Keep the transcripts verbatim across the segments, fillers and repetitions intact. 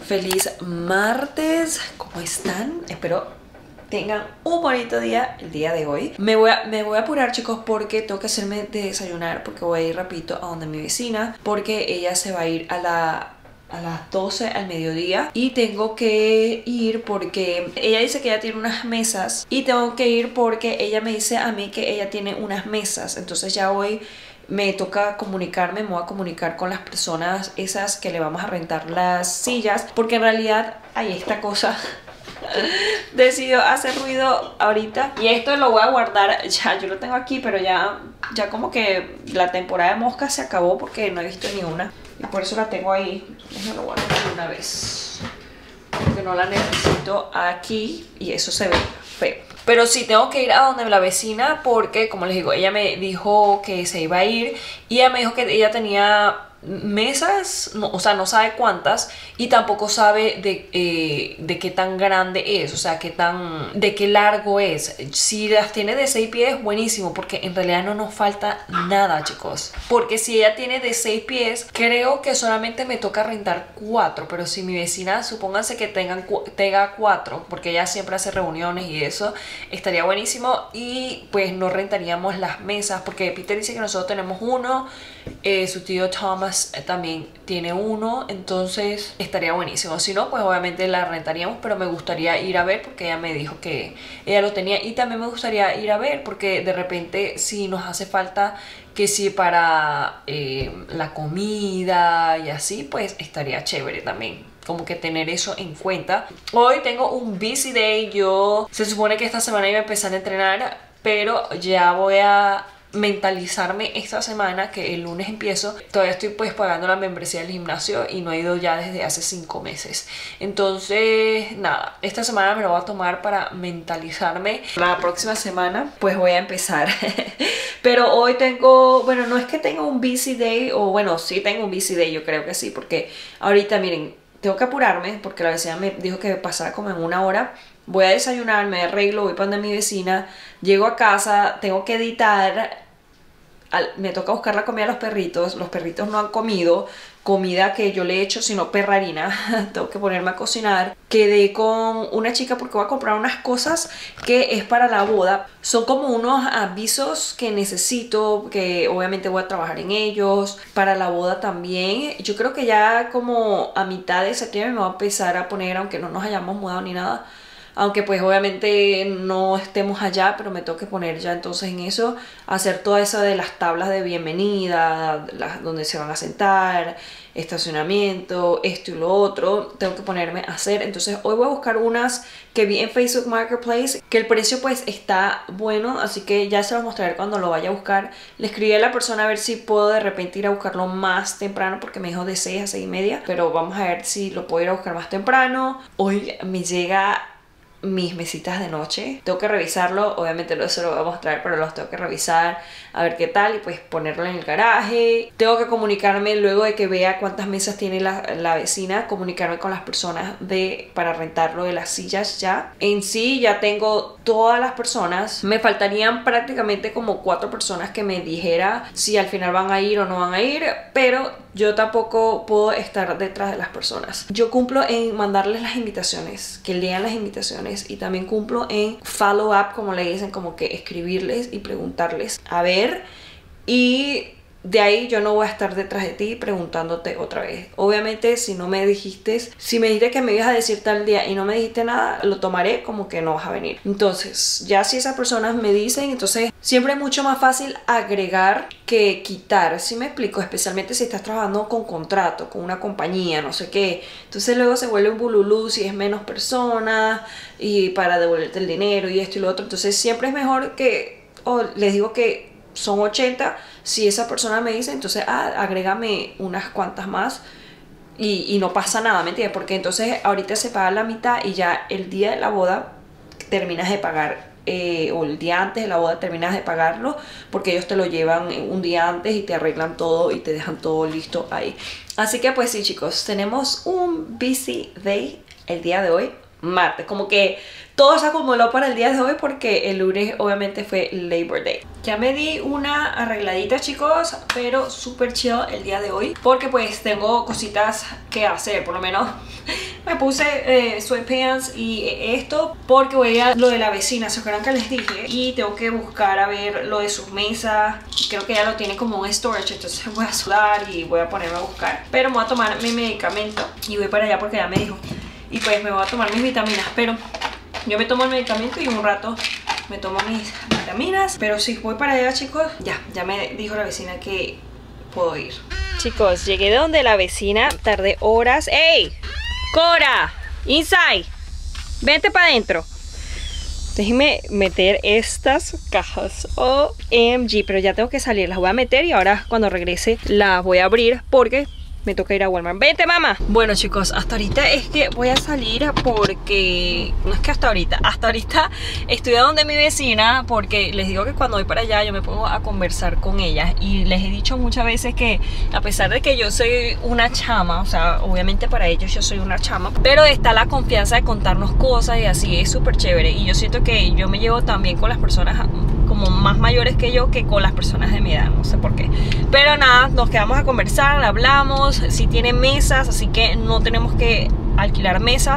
Feliz martes, ¿cómo están? Espero tengan un bonito día el día de hoy. Me voy a, me voy a apurar, chicos, porque tengo que hacerme de desayunar, porque voy a ir rapidito a donde mi vecina, porque ella se va a ir a la... a las doce al mediodía y tengo que ir porque ella dice que ella tiene unas mesas y tengo que ir porque ella me dice a mí que ella tiene unas mesas. Entonces ya hoy me toca comunicarme, me voy a comunicar con las personas esas que le vamos a rentar las sillas, porque en realidad hay esta cosa decidió hacer ruido ahorita y esto lo voy a guardar. Ya yo lo tengo aquí, pero ya, ya como que la temporada de moscas se acabó porque no he visto ni una y por eso la tengo ahí. Déjame lo guardar de una vez porque no la necesito aquí y eso se ve feo. Pero sí, tengo que ir a donde la vecina porque, como les digo, ella me dijo que se iba a ir y ella me dijo que ella tenía mesas, no, o sea, no sabe cuántas y tampoco sabe de, eh, de qué tan grande es, o sea, qué tan, de qué largo es. Si las tiene de seis pies, buenísimo, porque en realidad no nos falta nada, chicos. Porque si ella tiene de seis pies, creo que solamente me toca rentar cuatro, pero si mi vecina, supónganse que tengan, tenga cuatro, porque ella siempre hace reuniones y eso, estaría buenísimo y pues no rentaríamos las mesas, porque Peter dice que nosotros tenemos uno, eh, su tío Thomas también tiene uno, entonces estaría buenísimo. Si no, pues obviamente la rentaríamos, pero me gustaría ir a ver porque ella me dijo que ella lo tenía y también me gustaría ir a ver porque de repente si nos hace falta que si para eh, la comida y así, pues estaría chévere también como que tener eso en cuenta. Hoy tengo un busy day. Yo se supone que esta semana iba a empezar a entrenar, pero ya voy a mentalizarme esta semana que el lunes empiezo. Todavía estoy pues pagando la membresía del gimnasio y no he ido ya desde hace cinco meses. Entonces nada, esta semana me lo voy a tomar para mentalizarme. La próxima semana pues voy a empezar. Pero hoy tengo, bueno, no es que tenga un busy day, o bueno, sí tengo un busy day, yo creo que sí, porque ahorita miren, tengo que apurarme porque la vecina me dijo que pasara como en una hora. Voy a desayunar, me arreglo, voy para donde mi vecina, llego a casa, tengo que editar, me toca buscar la comida a los perritos. Los perritos no han comido comida que yo le he hecho, sino perrarina. Tengo que ponerme a cocinar. Quedé con una chica porque voy a comprar unas cosas que es para la boda. Son como unos avisos que necesito, que obviamente voy a trabajar en ellos. Para la boda también. Yo creo que ya como a mitad de septiembre me voy a empezar a poner, aunque no nos hayamos mudado ni nada. Aunque pues obviamente no estemos allá, pero me tengo que poner ya entonces en eso, hacer toda esa de las tablas de bienvenida, las, donde se van a sentar, estacionamiento, esto y lo otro, tengo que ponerme a hacer. Entonces hoy voy a buscar unas que vi en Facebook Marketplace, que el precio pues está bueno, así que ya se los mostraré cuando lo vaya a buscar. Le escribí a la persona a ver si puedo de repente ir a buscarlo más temprano, porque me dijo de seis a seis y media, pero vamos a ver si lo puedo ir a buscar más temprano. Hoy me llega mis mesitas de noche, tengo que revisarlo, obviamente no se lo voy a mostrar, pero los tengo que revisar a ver qué tal y pues ponerlo en el garaje. Tengo que comunicarme luego de que vea cuántas mesas tiene la, la vecina, comunicarme con las personas de para rentarlo de las sillas. Ya en sí ya tengo todas las personas, me faltarían prácticamente como cuatro personas que me dijera si al final van a ir o no van a ir, pero yo tampoco puedo estar detrás de las personas. Yo cumplo en mandarles las invitaciones, que lean las invitaciones, y también cumplo en follow up, como le dicen, como que escribirles y preguntarles a ver, y de ahí yo no voy a estar detrás de ti preguntándote otra vez. Obviamente si no me dijiste, si me dijiste que me ibas a decir tal día y no me dijiste nada, lo tomaré como que no vas a venir. Entonces ya si esas personas me dicen, entonces siempre es mucho más fácil agregar que quitar, ¿sí me explico? Especialmente si estás trabajando con contrato, con una compañía, no sé qué. Entonces luego se vuelve un bululú si es menos personas y para devolverte el dinero y esto y lo otro. Entonces siempre es mejor que, o oh, les digo que son ochenta, si esa persona me dice, entonces ah, agrégame unas cuantas más y, y no pasa nada, ¿me entiendes? Porque entonces ahorita se paga la mitad y ya el día de la boda terminas de pagar, eh, o el día antes de la boda terminas de pagarlo, porque ellos te lo llevan un día antes y te arreglan todo y te dejan todo listo ahí. Así que pues sí, chicos, tenemos un busy day el día de hoy, martes, como que todo se acumuló para el día de hoy porque el lunes obviamente fue Labor Day. Ya me di una arregladita, chicos, pero súper chill el día de hoy porque pues tengo cositas que hacer. Por lo menos me puse eh, sweatpants y esto porque voy a lo de la vecina, ¿se acuerdan que les dije? Y tengo que buscar a ver lo de sus mesas. Creo que ella lo tiene como un storage, entonces voy a sudar y voy a ponerme a buscar. Pero me voy a tomar mi medicamento y voy para allá porque ya me dijo. Y pues me voy a tomar mis vitaminas, pero yo me tomo el medicamento y un rato me tomo mis vitaminas. Pero si voy para allá, chicos, ya, ya me dijo la vecina que puedo ir. Chicos, llegué de donde la vecina, tardé horas. ¡Ey! ¡Cora! ¡Inside! Vente para adentro. Déjenme meter estas cajas. O M G, pero ya tengo que salir. Las voy a meter y ahora cuando regrese las voy a abrir porque me toca ir a Walmart. ¡Vente, mamá! Bueno, chicos, hasta ahorita es que voy a salir porque... No es que hasta ahorita. Hasta ahorita estoy a donde mi vecina porque les digo que cuando voy para allá yo me pongo a conversar con ella. Y les he dicho muchas veces que a pesar de que yo soy una chama, o sea, obviamente para ellos yo soy una chama, pero está la confianza de contarnos cosas y así es súper chévere. Y yo siento que yo me llevo también con las personas como más mayores que yo que con las personas de mi edad, no sé por qué. Pero nada, nos quedamos a conversar, hablamos. Sí tiene mesas, así que no tenemos que alquilar mesa.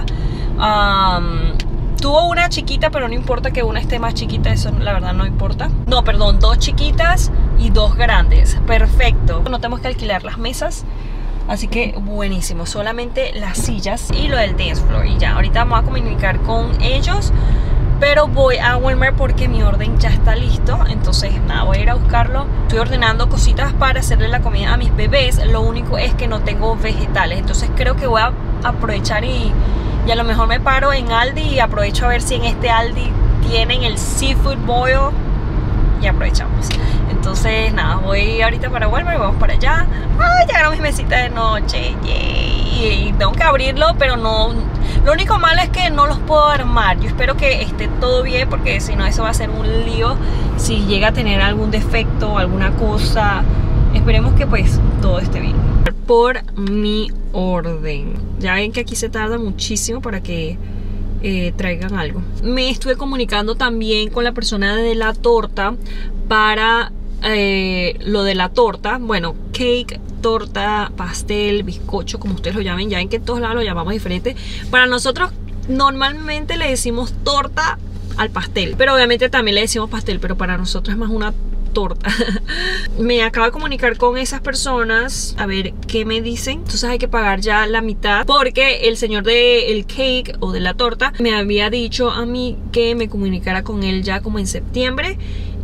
um, Tuvo una chiquita, pero no importa que una esté más chiquita, eso la verdad no importa. No, perdón, dos chiquitas y dos grandes. Perfecto, no tenemos que alquilar las mesas, así que buenísimo. Solamente las sillas y lo del dance floor y ya, ahorita vamos a comunicar con ellos. Pero voy a Walmart porque mi orden ya está listo. Entonces nada, voy a ir a buscarlo. Estoy ordenando cositas para hacerle la comida a mis bebés. Lo único es que no tengo vegetales. Entonces creo que voy a aprovechar y, y a lo mejor me paro en Aldi y aprovecho a ver si en este Aldi tienen el seafood boil. Y aprovechamos. Entonces nada, voy ahorita para Walmart, vamos para allá. Ay, llegaron mis mesitas de noche. Yay. Y tengo que abrirlo, pero no... Lo único malo es que no los puedo armar. Yo espero que esté todo bien porque si no eso va a ser un lío. Si llega a tener algún defecto o alguna cosa, esperemos que pues todo esté bien. Por mi orden. Ya ven que aquí se tarda muchísimo para que eh, traigan algo. Me estuve comunicando también con la persona de la torta para eh, lo de la torta. Bueno, cake, torta, pastel, bizcocho, como ustedes lo llamen. Ya ven que en todos lados lo llamamos diferente. Para nosotros normalmente le decimos torta al pastel, pero obviamente también le decimos pastel, pero para nosotros es más una torta. Me acabo de comunicar con esas personas a ver qué me dicen. Entonces hay que pagar ya la mitad porque el señor del cake o de la torta me había dicho a mí que me comunicara con él ya como en septiembre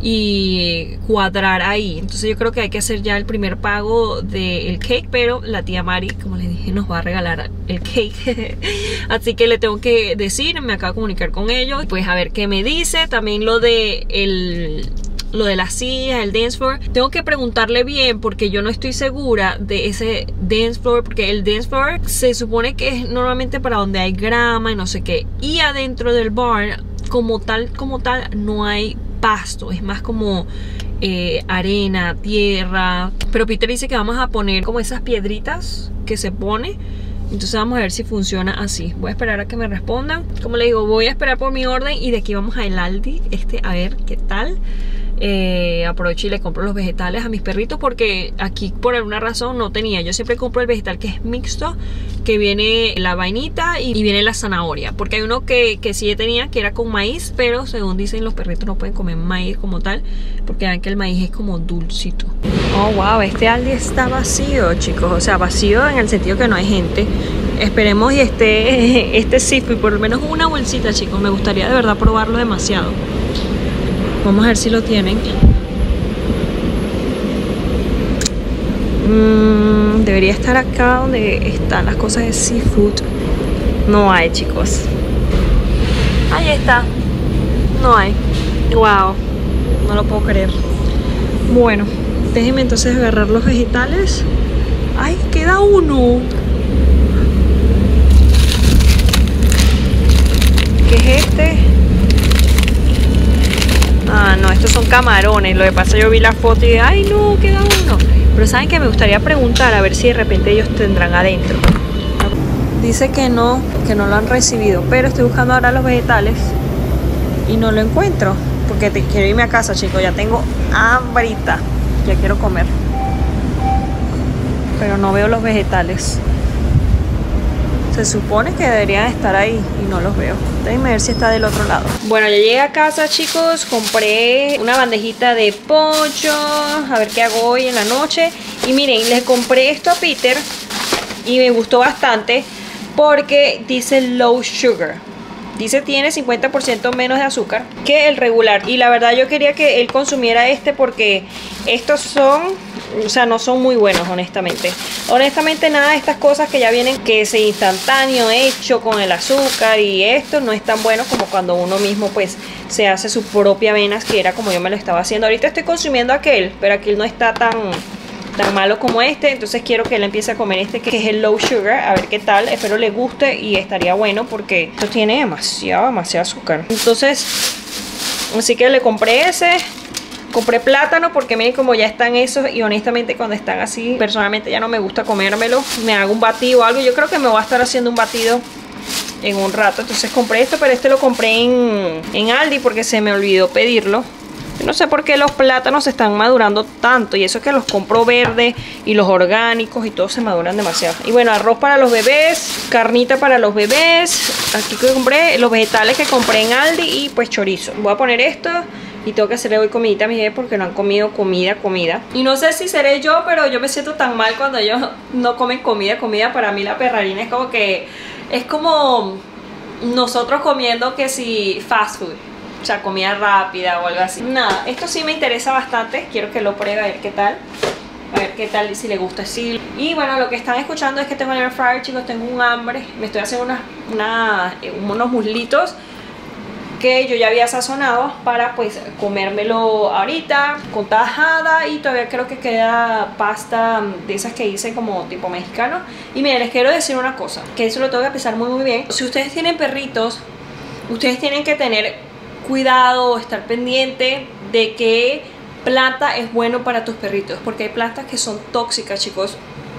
y cuadrar ahí. Entonces yo creo que hay que hacer ya el primer pago del cake, pero la tía Mari, como les dije, nos va a regalar el cake. Así que le tengo que decir, me acabo de comunicar con ellos, pues a ver qué me dice. También lo de el... lo de las sillas, el dance floor, tengo que preguntarle bien porque yo no estoy segura de ese dance floor, porque el dance floor se supone que es normalmente para donde hay grama y no sé qué, y adentro del bar como tal, como tal no hay pasto, es más como eh, arena, tierra. Pero Peter dice que vamos a poner como esas piedritas que se pone. Entonces vamos a ver si funciona así. Voy a esperar a que me respondan. Como les digo, voy a esperar por mi orden y de aquí vamos a el Aldi este a ver qué tal. Eh, aprovecho y le compro los vegetales a mis perritos porque aquí por alguna razón no tenía. Yo siempre compro el vegetal que es mixto, que viene la vainita y, y viene la zanahoria, porque hay uno que, que sí tenía que era con maíz, pero según dicen los perritos no pueden comer maíz como tal porque ven que el maíz es como dulcito. Oh wow, este Aldi está vacío, chicos. O sea, vacío en el sentido que no hay gente. Esperemos y esté este seafood, por lo menos una bolsita, chicos. Me gustaría de verdad probarlo demasiado. Vamos a ver si lo tienen. Mm, debería estar acá donde están las cosas de seafood. No hay, chicos. Ahí está. No hay. Wow. No lo puedo creer. Bueno, déjenme entonces agarrar los vegetales. ¡Ay, queda uno! ¿Qué es este? Ah, no, estos son camarones. Lo que pasa, yo vi la foto y dije, ay no, queda uno. Pero saben que me gustaría preguntar a ver si de repente ellos tendrán adentro. Dice que no, que no lo han recibido, pero estoy buscando ahora los vegetales y no lo encuentro. Porque te, quiero irme a casa, chicos, ya tengo hambrita. Ya quiero comer. Pero no veo los vegetales. Se supone que deberían estar ahí y no los veo. Déjenme ver si está del otro lado. Bueno, ya llegué a casa, chicos. Compré una bandejita de pollo. A ver qué hago hoy en la noche. Y miren, les compré esto a Peter y me gustó bastante porque dice low sugar. Dice tiene cincuenta por ciento menos de azúcar que el regular. Y la verdad yo quería que él consumiera este porque estos son, o sea, no son muy buenos, honestamente. Honestamente nada de estas cosas que ya vienen, que es instantáneo, hecho con el azúcar y esto, no es tan bueno como cuando uno mismo pues se hace su propia avena, que era como yo me lo estaba haciendo. Ahorita estoy consumiendo aquel, pero aquel no está tan... tan malo como este, entonces quiero que él empiece a comer este que es el low sugar, a ver qué tal, espero le guste y estaría bueno porque esto tiene demasiado, demasiado azúcar. Entonces, así que le compré ese, compré plátano porque miren como ya están esos y honestamente cuando están así, personalmente ya no me gusta comérmelo, me hago un batido o algo, yo creo que me voy a estar haciendo un batido en un rato, entonces compré esto, pero este lo compré en, en Aldi porque se me olvidó pedirlo. No sé por qué los plátanos se están madurando tanto. Y eso que los compro verdes y los orgánicos y todos se maduran demasiado. Y bueno, arroz para los bebés, carnita para los bebés. Aquí que compré los vegetales que compré en Aldi y pues chorizo. Voy a poner esto y tengo que hacerle hoy comidita a mis bebés porque no han comido comida, comida. Y no sé si seré yo, pero yo me siento tan mal cuando ellos no comen comida, comida. Para mí la perrarina es como que... es como nosotros comiendo que si fast food. O sea, comida rápida o algo así. Nada, esto sí me interesa bastante. Quiero que lo pruebe a ver qué tal. A ver qué tal y si le gusta así. Y bueno, lo que están escuchando es que tengo el air fryer, chicos. Tengo un hambre. Me estoy haciendo unas, una, unos muslitos que yo ya había sazonado para pues comérmelo ahorita con tajada. Y todavía creo que queda pasta de esas que hice como tipo mexicano. Y miren, les quiero decir una cosa, que eso lo tengo que pensar muy muy bien. Si ustedes tienen perritos, ustedes tienen que tener cuidado, estar pendiente de qué planta es bueno para tus perritos, porque hay plantas que son tóxicas, chicos,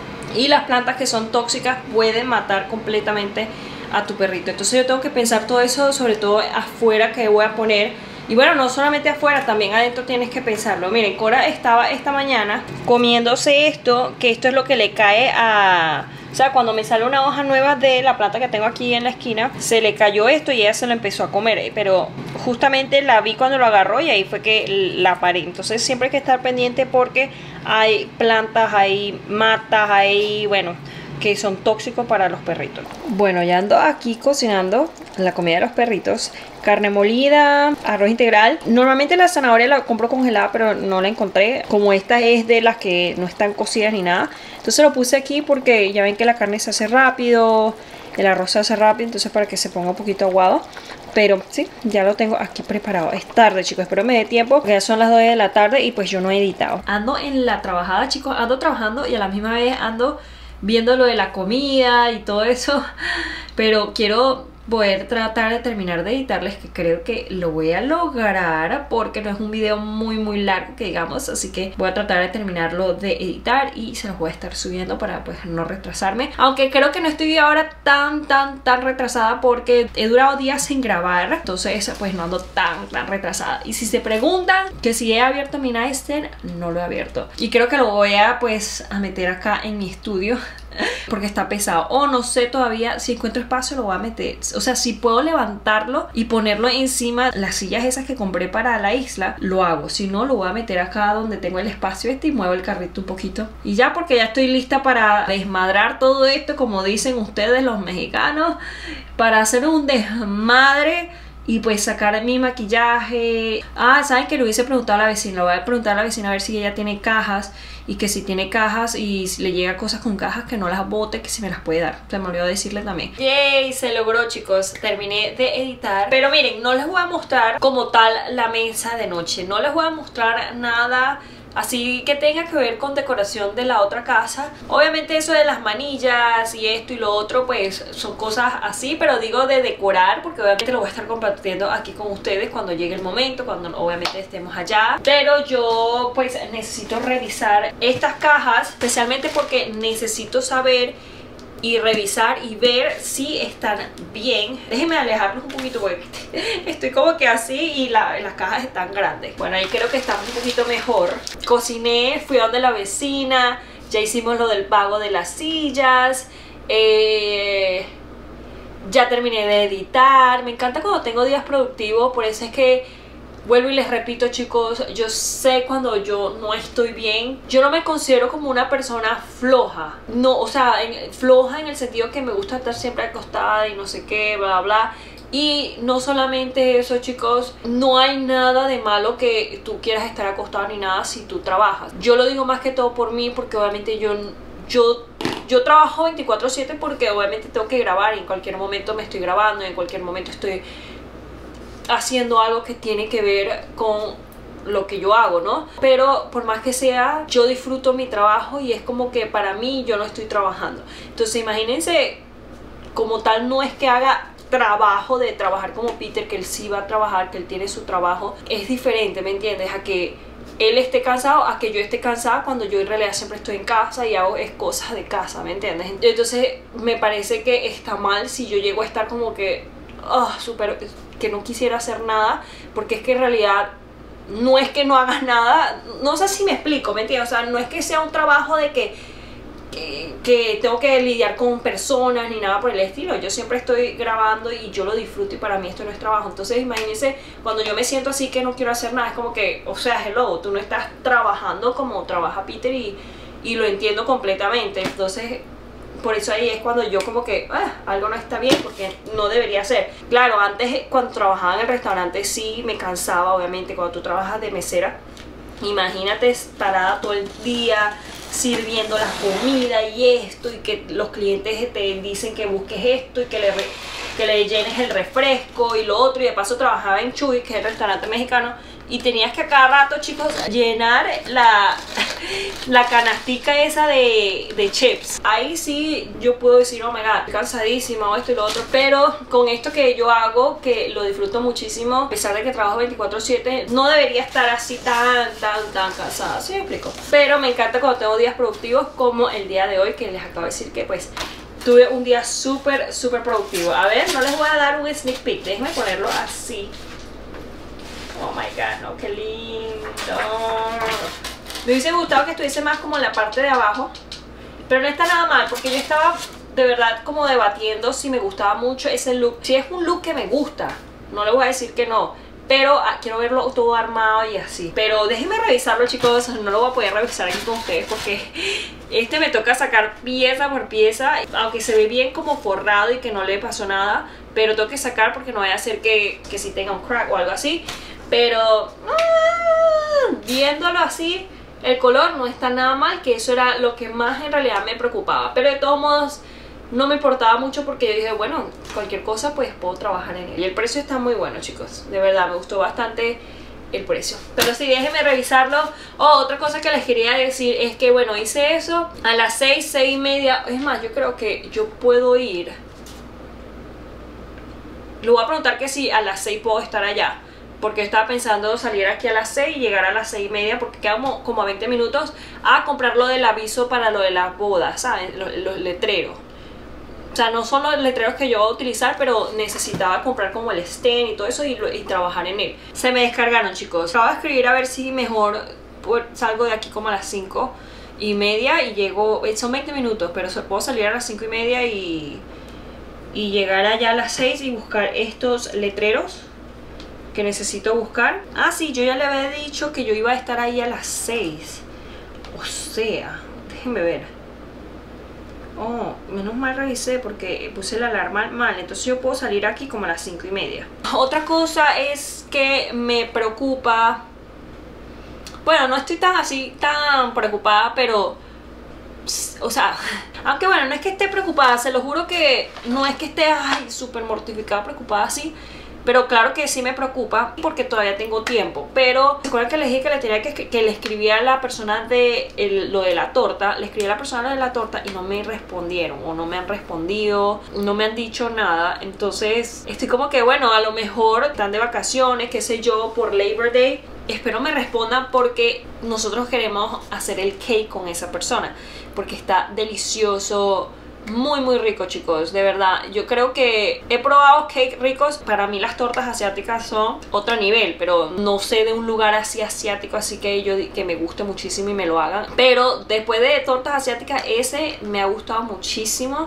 y las plantas que son tóxicas pueden matar completamente a tu perrito. Entonces yo tengo que pensar todo eso, sobre todo afuera que voy a poner. Y bueno, no solamente afuera, también adentro tienes que pensarlo. Miren, Cora estaba esta mañana comiéndose esto, que esto es lo que le cae a... O sea, cuando me sale una hoja nueva de la planta que tengo aquí en la esquina, se le cayó esto y ella se lo empezó a comer. Pero justamente la vi cuando lo agarró y ahí fue que la paré. Entonces siempre hay que estar pendiente porque hay plantas, hay matas, hay, bueno, que son tóxicos para los perritos. Bueno, ya ando aquí cocinando la comida de los perritos. Carne molida, arroz integral. Normalmente la zanahoria la compro congelada, pero no la encontré. Como esta es de las que no están cocidas ni nada, entonces lo puse aquí porque ya ven que la carne se hace rápido, el arroz se hace rápido, entonces para que se ponga un poquito aguado. Pero sí, ya lo tengo aquí preparado. Es tarde, chicos, espero me dé tiempo, porque ya son las dos de la tarde y pues yo no he editado. Ando en la trabajada, chicos, ando trabajando y a la misma vez ando viendo lo de la comida y todo eso. Pero quiero poder tratar de terminar de editarles, que creo que lo voy a lograr porque no es un video muy muy largo que digamos, así que voy a tratar de terminarlo de editar y se los voy a estar subiendo para pues no retrasarme, aunque creo que no estoy ahora tan tan tan retrasada porque he durado días sin grabar, entonces pues no ando tan tan retrasada. Y si se preguntan que si he abierto mi nightstand, no lo he abierto y creo que lo voy a pues a meter acá en mi estudio porque está pesado, o no sé todavía si encuentro espacio lo voy a meter. O sea, si puedo levantarlo y ponerlo encima las sillas esas que compré para la isla, lo hago. Si no, lo voy a meter acá donde tengo el espacio este y muevo el carrito un poquito. Y ya, porque ya estoy lista para desmadrar todo esto, como dicen ustedes los mexicanos, para hacer un desmadre y pues sacar mi maquillaje. Ah, ¿saben que le hubiese preguntado a la vecina? Le voy a preguntar a la vecina a ver si ella tiene cajas, y que si tiene cajas y si le llega cosas con cajas, que no las bote, que si me las puede dar. Se me olvidó decirle también. Yay, se logró, chicos. Terminé de editar. Pero miren, no les voy a mostrar como tal la mesa de noche. No les voy a mostrar nada así que tenga que ver con decoración de la otra casa. Obviamente eso de las manillas y esto y lo otro pues son cosas así, pero digo de decorar porque obviamente lo voy a estar compartiendo aquí con ustedes cuando llegue el momento, cuando obviamente estemos allá. Pero yo pues necesito revisar estas cajas, especialmente porque necesito saber y revisar y ver si están bien. Déjenme alejarlos un poquito porque estoy como que así y la, las cajas están grandes. Bueno, ahí creo que está un poquito mejor. Cociné, fui a donde la vecina, ya hicimos lo del pago de las sillas. Eh... ya terminé de editar. Me encanta cuando tengo días productivos, por eso es que vuelvo y les repito, chicos, yo sé cuando yo no estoy bien. Yo no me considero como una persona floja, no, o sea, en, floja en el sentido que me gusta estar siempre acostada y no sé qué, bla, bla. Y no solamente eso, chicos, no hay nada de malo que tú quieras estar acostado ni nada si tú trabajas. Yo lo digo más que todo por mí, porque obviamente yo, yo, yo trabajo veinticuatro siete porque obviamente tengo que grabar y en cualquier momento me estoy grabando y en cualquier momento estoy haciendo algo que tiene que ver con lo que yo hago, ¿no? Pero por más que sea, yo disfruto mi trabajo y es como que para mí yo no estoy trabajando. Entonces imagínense, como tal no es que haga trabajo de trabajar como Peter, que él sí va a trabajar, que él tiene su trabajo, es diferente, ¿me entiendes? A que él esté cansado, a que yo esté cansada cuando yo en realidad siempre estoy en casa y hago es cosas de casa, ¿me entiendes? Entonces me parece que está mal si yo llego a estar como que oh, súper, que no quisiera hacer nada, porque es que en realidad no es que no hagas nada, no sé si me explico, ¿me entiendes? O sea, no es que sea un trabajo de que Que, que tengo que lidiar con personas ni nada por el estilo. Yo siempre estoy grabando y yo lo disfruto y para mí esto no es trabajo. Entonces imagínense cuando yo me siento así que no quiero hacer nada, es como que, o sea, hello, tú no estás trabajando como trabaja Peter y, y lo entiendo completamente. Entonces por eso ahí es cuando yo como que ah, algo no está bien, porque no debería ser. Claro, antes cuando trabajaba en el restaurante sí me cansaba, obviamente. Cuando tú trabajas de mesera, imagínate parada todo el día sirviendo la comida y esto, y que los clientes te dicen que busques esto y que le, que le llenes el refresco y lo otro. Y de paso trabajaba en Chuy, que es el restaurante mexicano, y tenías que a cada rato, chicos, llenar la, la canastica esa de, de chips. Ahí sí yo puedo decir, oh my god, estoy cansadísima o esto y lo otro. Pero con esto que yo hago, que lo disfruto muchísimo, a pesar de que trabajo veinticuatro siete, no debería estar así tan, tan, tan cansada, ¿sí me explico? Pero me encanta cuando tengo días productivos como el día de hoy, que les acabo de decir que pues tuve un día súper, súper productivo. A ver, no les voy a dar un sneak peek, déjenme ponerlo así. Oh my god, no, qué lindo. Me hubiese gustado que estuviese más como en la parte de abajo, pero no está nada mal, porque yo estaba de verdad como debatiendo si me gustaba mucho ese look. Si es un look que me gusta, no le voy a decir que no, pero ah, quiero verlo todo armado y así. Pero déjenme revisarlo, chicos, no lo voy a poder revisar aquí con ustedes porque este me toca sacar pieza por pieza, aunque se ve bien como forrado y que no le pasó nada, pero tengo que sacar porque no vaya a ser que, que si tenga un crack o algo así. Pero ah, viéndolo así, el color no está nada mal, que eso era lo que más en realidad me preocupaba. Pero de todos modos no me importaba mucho porque yo dije, bueno, cualquier cosa pues puedo trabajar en él. Y el precio está muy bueno, chicos, de verdad me gustó bastante el precio. Pero sí, déjenme revisarlo. Oh, otra cosa que les quería decir es que bueno, hice eso a las seis, seis y media. Es más, yo creo que yo puedo ir. Le voy a preguntar que si a las seis puedo estar allá, porque estaba pensando salir aquí a las seis y llegar a las seis y media, porque quedamos como a veinte minutos a comprar lo del aviso para lo de las bodas, ¿saben? Los, los letreros. O sea, no son los letreros que yo voy a utilizar, pero necesitaba comprar como el stand y todo eso y, y trabajar en él. Se me descargaron, chicos. Acabo de escribir a ver si mejor salgo de aquí como a las cinco y media y llego, son veinte minutos, pero puedo salir a las cinco y media y, y llegar allá a las seis y buscar estos letreros que necesito buscar. Ah, sí, yo ya le había dicho que yo iba a estar ahí a las seis. O sea, déjenme ver. Oh, menos mal revisé porque puse la alarma mal. Entonces yo puedo salir aquí como a las cinco y media. Otra cosa es que me preocupa. Bueno, no estoy tan así, tan preocupada, pero o sea, aunque bueno, no es que esté preocupada, se lo juro que no es que esté ay, súper mortificada, preocupada así. Pero claro que sí me preocupa porque todavía tengo tiempo. Pero ¿se acuerdan que les dije que le tenía que, que le escribía a la persona de el, lo de la torta? Le escribí a la persona de la torta y no me respondieron o no me han respondido, no me han dicho nada. Entonces estoy como que bueno, a lo mejor están de vacaciones, qué sé yo, por Labor Day. Espero me respondan porque nosotros queremos hacer el cake con esa persona porque está delicioso. Muy muy rico, chicos, de verdad. Yo creo que he probado cake ricos. Para mí las tortas asiáticas son otro nivel, pero no sé de un lugar así asiático así que yo que me guste muchísimo y me lo hagan. Pero después de tortas asiáticas, ese me ha gustado muchísimo.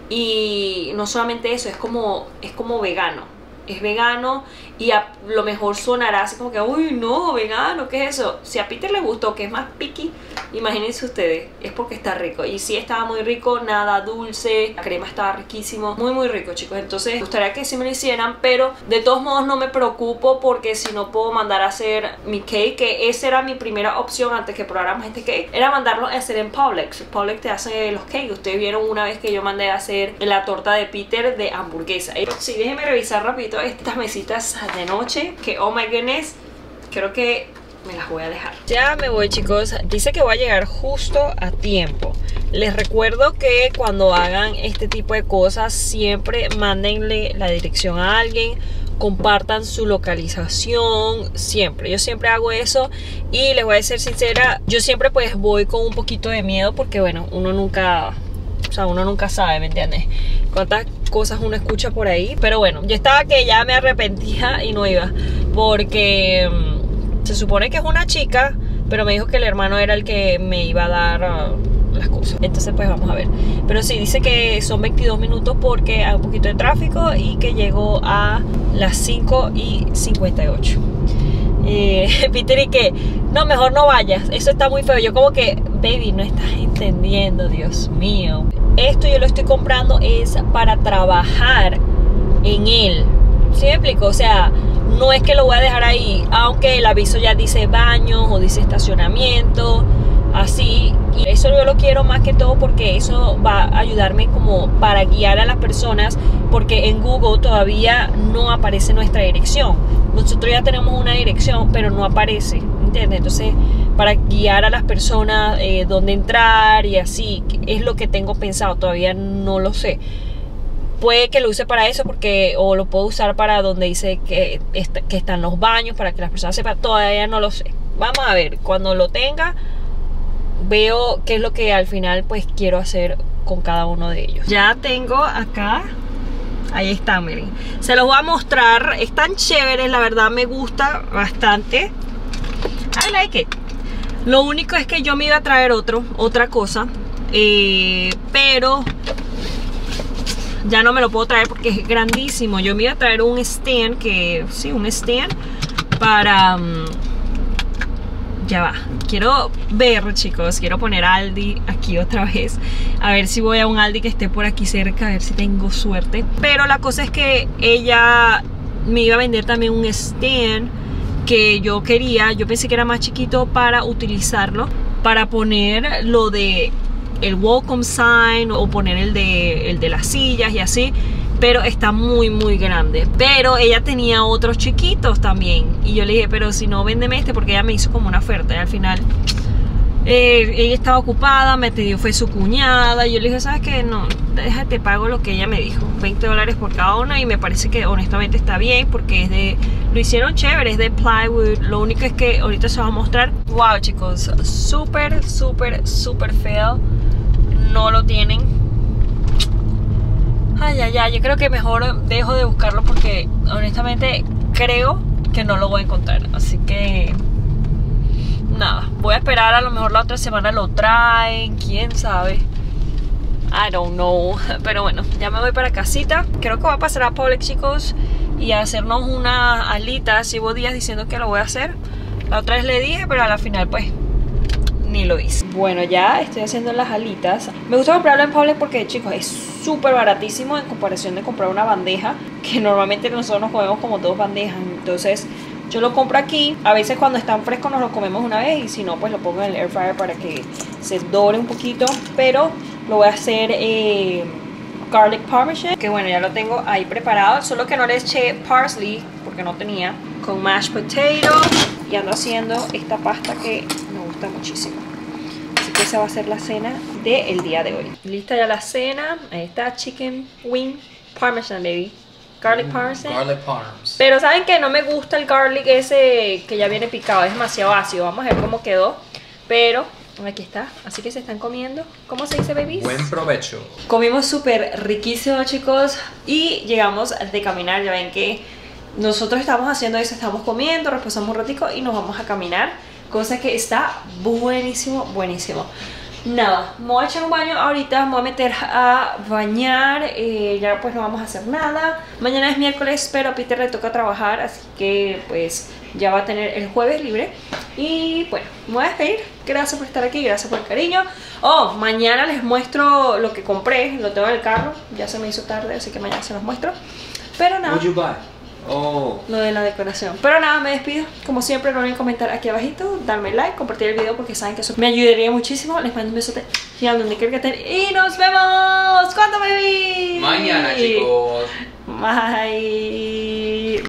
Y no solamente eso, es como, es como vegano. Es vegano y a lo mejor sonará así como que, uy, no, vegano, ¿qué es eso? Si a Peter le gustó, que es más picky, imagínense ustedes, es porque está rico. Y sí, estaba muy rico, nada dulce, la crema estaba riquísimo, muy muy rico, chicos. Entonces me gustaría que sí me lo hicieran, pero de todos modos no me preocupo, porque si no puedo mandar a hacer mi cake, que esa era mi primera opción antes que probáramos este cake, era mandarlo a hacer en Publix. Publix te hace los cakes. Ustedes vieron una vez que yo mandé a hacer la torta de Peter de hamburguesa. Sí, déjenme revisar rapidito estas mesitas de noche, que oh my goodness, creo que me las voy a dejar. Ya me voy, chicos. Dice que voy a llegar justo a tiempo. Les recuerdo que cuando hagan este tipo de cosas, siempre mándenle la dirección a alguien, compartan su localización, siempre. Yo siempre hago eso y les voy a ser sincera, yo siempre pues voy con un poquito de miedo, porque bueno, uno nunca... O sea, uno nunca sabe, ¿me entiendes? Cuántas cosas uno escucha por ahí. Pero bueno, yo estaba que ya me arrepentía y no iba, porque um, se supone que es una chica, pero me dijo que el hermano era el que me iba a dar uh, las cosas. Entonces pues vamos a ver. Pero sí, dice que son veintidós minutos porque hay un poquito de tráfico, y que llegó a las cinco y cincuenta y ocho. Eh, Peter, y que no, mejor no vayas, eso está muy feo. Yo como que, baby, no estás entendiendo, Dios mío. Esto yo lo estoy comprando es para trabajar en él. ¿Sí me explico? O sea, no es que lo voy a dejar ahí, aunque el aviso ya dice baños o dice estacionamiento, así. Y eso yo lo quiero más que todo porque eso va a ayudarme como para guiar a las personas, porque en Google todavía no aparece nuestra dirección. Nosotros ya tenemos una dirección, pero no aparece, ¿entiendes? Entonces, para guiar a las personas eh, dónde entrar y así, es lo que tengo pensado. Todavía no lo sé. Puede que lo use para eso, porque o lo puedo usar para donde dice que, est que están los baños, para que las personas sepan. Todavía no lo sé. Vamos a ver, cuando lo tenga, veo qué es lo que al final pues quiero hacer con cada uno de ellos. Ya tengo acá, ahí está, miren, se los voy a mostrar. Están chéveres, la verdad me gusta bastante. I like it. Lo único es que yo me iba a traer otro, otra cosa, eh, pero ya no me lo puedo traer porque es grandísimo. Yo me iba a traer un stand, que sí, un stand para... Um, ya va, quiero ver, chicos, quiero poner Aldi aquí otra vez, a ver si voy a un Aldi que esté por aquí cerca, a ver si tengo suerte. Pero la cosa es que ella me iba a vender también un stand que yo quería. Yo pensé que era más chiquito para utilizarlo, para poner lo de el welcome sign, o poner el de, el de las sillas y así. Pero está muy muy grande. Pero ella tenía otros chiquitos también, y yo le dije, pero si no, véndeme este, porque ella me hizo como una oferta. Y al final eh, ella estaba ocupada, me pidió, fue su cuñada, y yo le dije, ¿sabes qué? No, déjate, pago lo que ella me dijo, veinte dólares por cada una. Y me parece que honestamente está bien, porque es de, lo hicieron chévere, es de plywood. Lo único es que ahorita se va a mostrar. Wow, chicos, súper súper súper feo. No lo tienen. Ay, ay, ay, yo creo que mejor dejo de buscarlo, porque honestamente creo que no lo voy a encontrar. Así que nada, voy a esperar, a lo mejor la otra semana lo traen, quién sabe. I don't know. Pero bueno, ya me voy para casita. Creo que voy a pasar a Publix, chicos, y a hacernos una alita. Llevo días diciendo que lo voy a hacer. La otra vez le dije, pero a la final pues ni lo hice. Bueno, ya estoy haciendo las alitas. Me gusta comprarlo en Publix porque, chicos, es súper baratísimo en comparación de comprar una bandeja, que normalmente nosotros nos comemos como dos bandejas. Entonces yo lo compro aquí. A veces cuando están frescos nos lo comemos una vez, y si no, pues lo pongo en el air fryer para que se dore un poquito. Pero lo voy a hacer eh, garlic parmesan, que bueno, ya lo tengo ahí preparado. Solo que no le eché parsley porque no tenía. Con mashed potato, y ando haciendo esta pasta que me gusta muchísimo. Así que esa va a ser la cena del día de hoy. Lista ya la cena. Ahí está, chicken wing parmesan, baby. Garlic parmesan. Garlic parms. Pero saben que no me gusta el garlic ese que ya viene picado, es demasiado ácido. Vamos a ver cómo quedó. Pero aquí está. Así que se están comiendo. ¿Cómo se dice, babies? Buen provecho. Comimos súper riquísimo, chicos. Y llegamos de caminar. Ya ven que nosotros estamos haciendo eso, estamos comiendo, reposamos un ratico y nos vamos a caminar. Cosa que está buenísimo, buenísimo. nada, me voy a echar un baño ahorita, me voy a meter a bañar, eh, ya pues no vamos a hacer nada. Mañana es miércoles, pero a Peter le toca trabajar, así que pues ya va a tener el jueves libre. Y bueno, me voy a despedir, gracias por estar aquí, gracias por el cariño. Oh, mañana les muestro lo que compré, lo tengo en el carro, ya se me hizo tarde, así que mañana se los muestro. Pero nada. What'd you buy? Oh. Lo de la decoración. Pero nada, me despido. Como siempre, no olviden comentar aquí abajito, darme like, compartir el video porque saben que eso me ayudaría muchísimo. Les mando un besote gigante donde quiera que estén. Y nos vemos. ¿Cuándo, baby? Mañana, chicos. Bye.